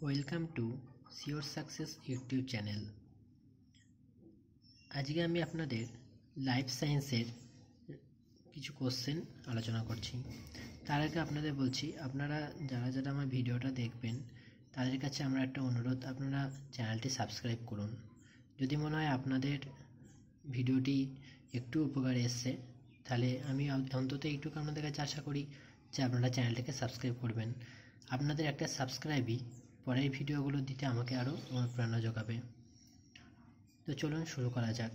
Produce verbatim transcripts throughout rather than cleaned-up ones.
Welcome to sure success YouTube channel. আজকে আমি আপনাদের লাইফ সায়েন্সের কিছু কোশ্চেন আলোচনা করছি। তার আগে আপনাদের বলছি, আপনারা যারা যারা আমার ভিডিওটা দেখবেন তাদের কাছে আমার একটা অনুরোধ, আপনারা চ্যানেলটি সাবস্ক্রাইব করুন। যদি মনে হয় আপনাদের ভিডিওটি একটু উপকারে এসছে, তাহলে আমি অন্তত এইটুকু আপনাদের কাছে আশা করি যে আপনারা চ্যানেলটাকে সাবস্ক্রাইব করবেন। আপনাদের একটা সাবস্ক্রাইবই পরের ভিডিওগুলো দিতে আমাকে আরও অনুপ্রেরণা যোগাবে। তো চলুন শুরু করা যাক।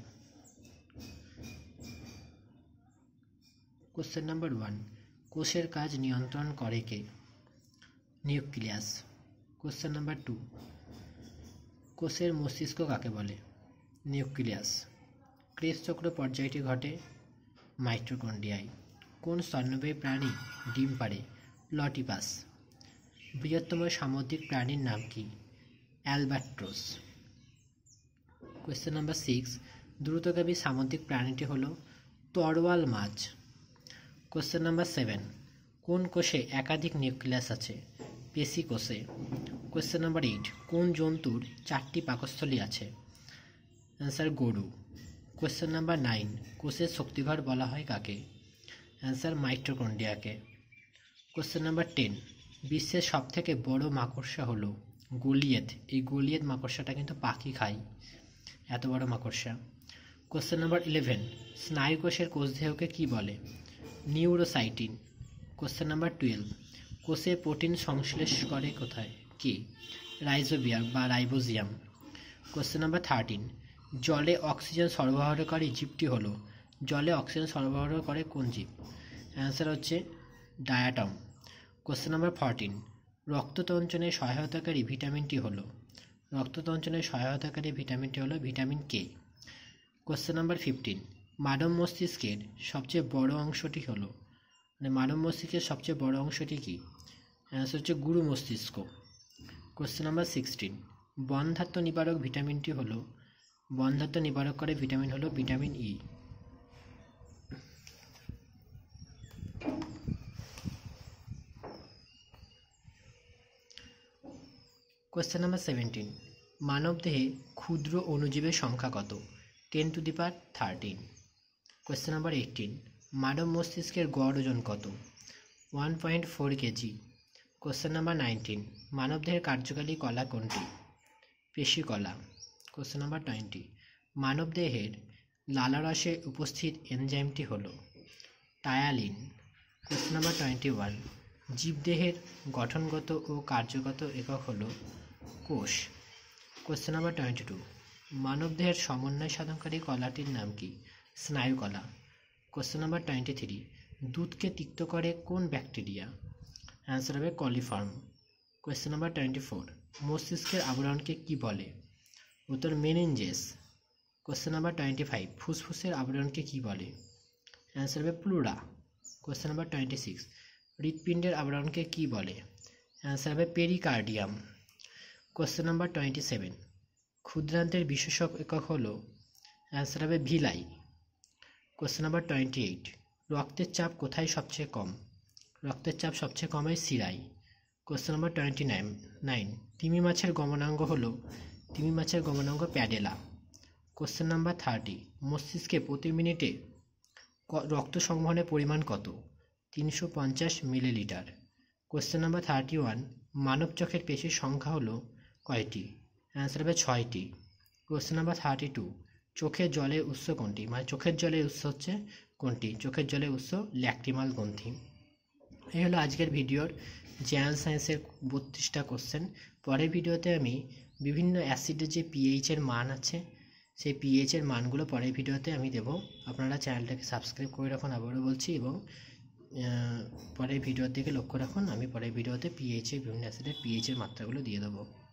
কোশ্চেন নাম্বার ওয়ান, কোষের কাজ নিয়ন্ত্রণ করে কে? নিউক্লিয়াস। কোশ্চেন নাম্বার টু, কোষের মস্তিষ্ক কাকে বলে? নিউক্লিয়াস। ক্রেস চক্র পর্যায়টি ঘটে মাইটোকন্ড্রিয়ায়। কোন স্তন্যপায়ী প্রাণী ডিম পাড়ে? প্লটিপাস। বৃহত্তম সামুদ্রিক প্রাণীর নাম কি? অ্যালবাট্রোস। কোয়েশ্চেন নাম্বার সিক্স, দ্রুতগামী সামুদ্রিক প্রাণীটি হল তরোয়াল মাছ। কোয়েশ্চেন নাম্বার সেভেন, কোন কোষে একাধিক নিউক্লিয়াস আছে? পেশি কোষে। কোয়েশ্চেন নাম্বার এইট, কোন জন্তুর চারটি পাকস্থলী আছে? অ্যান্সার গরু। কোয়েশ্চেন নাম্বার নাইন, কোষের শক্তিঘর বলা হয় কাকে? অ্যান্সার মাইটোকন্ড্রিয়াকে। কোয়েশ্চেন নাম্বার টেন, বিশ্বের সবথেকে বড় মাকড়সা হলো গলিয়েত। এই গলিয়েত মাকড়সাটা কিন্তু পাখি খায়, এত বড় মাকড়সা। কোয়েশ্চেন নাম্বার ইলেভেন, স্নায়ুকোষের কোষদেহকে কি বলে? নিউরোসাইটিন। কোয়েশ্চেন নাম্বার টুয়েলভ, কোষে প্রোটিন সংশ্লেষ করে কোথায়? কি? রাইজোবিয়াম বা রাইবোজিয়াম। কোয়েশ্চেন নাম্বার থার্টিন, জলে অক্সিজেন সরবরাহকারী জীবটি হলো? জলে অক্সিজেন সরবরাহ করে কোন জীব? অ্যান্সার হচ্ছে ডায়াটম। কোয়েশ্চেন নাম্বার ফোরটিন, রক্ততঞ্চনে সহায়তাকারী ভিটামিনটি হলো? রক্ততঞ্চনে সহায়তাকারী ভিটামিনটি হলো vitamin K. Question number fifteen, মানব মস্তিষ্কের সবচেয়ে বড় অংশটি হলো, মানে মানব মস্তিষ্কের সবচেয়ে বড় অংশটি কি? অ্যান্সার হচ্ছে গুরু মস্তিষ্ক। কোয়েশ্চেন নাম্বার সিক্সটিন, বন্ধ্যাত্ব নিবারক ভিটামিনটি হলো? বন্ধ্যাত্ব নিবারক করে ভিটামিন হলো vitamin E. Question number seventeen, মানবদেহে ক্ষুদ্র অণুজীবের সংখ্যা কত? Ten to the power thirteen. Question number eighteen, মানব মস্তিষ্কের গড় ওজন কত? One point four kg. Question number nineteen, মানবদেহের কার্যকারী কলা কোনটি? পেশি কলা। কোয়েশ্চেন নাম্বার টোয়েন্টি, মানবদেহের লালারসে উপস্থিত এনজাইমটি হলো? Ptyalin. Question number twenty one, জীবদেহের গঠনগত ও কার্যগত একক হলো কোষ। কোয়েশ্চেন নাম্বার টোয়েন্টি টু, মানবদেহের সমন্বয় সাধনকারী কলাটির নাম কি? স্নায়ুকলা। কোয়েশ্চেন নাম্বার টোয়েন্টি থ্রি, দুধকে তিক্ত করে কোন ব্যাকটেরিয়া? অ্যান্সার হবে coliform. Question number twenty four, মস্তিষ্কের আবরণকে কি বলে? উত্তর meninges. Question number twenty five, ফুসফুসের আবরণকে কি বলে? অ্যান্সার হবে pleura. Question number twenty six, হৃৎপিণ্ডের আবরণকে কি বলে? অ্যান্সার হবে pericardium. Question number twenty seven, ক্ষুদ্রান্তের বিশেষক একক হলো? অ্যান্সার হবে villi. Question number twenty eight, রক্তের চাপ কোথায় সবচেয়ে কম? রক্তের চাপ সবচেয়ে কম হয় শিরায়। Question number twenty nine nine তিমি মাছের গমনাঙ্গ হলো? তিমি মাছের গমনাঙ্গ প্যাডেলা। কোয়েশ্চেন নাম্বার থার্টি, মস্তিষ্কে প্রতি মিনিটে রক্ত সংবহনের পরিমাণ কত? তিনশো পঞ্চাশ millilitre. Question number thirty one, মানব চোখের পেশির সংখ্যা হলো কয়টি? অ্যান্সার হবে ছয়টি। কোয়েশ্চেন নাম্বার থার্টি টু, চোখের জলের উৎস কোনটি? মানে চোখের জলের উৎস হচ্ছে কোনটি? চোখের জলের উৎস ল্যাক্রিমাল গ্রন্থি। এই হলো আজকের ভিডিওর জেনারেল সায়েন্সের বত্রিশটা কোশ্চেন। পরের ভিডিওতে আমি বিভিন্ন অ্যাসিডের যে পিএইচের মান আছে সেই পিএইচের মানগুলো পরের ভিডিওতে আমি দেবো। আপনারা চ্যানেলটাকে সাবস্ক্রাইব করে রাখুন, আবারও বলছি, এবং পরের ভিডিওর দিকে লক্ষ্য রাখুন। আমি পরের ভিডিওতে পিএইচের বিভিন্ন অ্যাসিডের পিএইচের মাত্রাগুলো দিয়ে দেবো।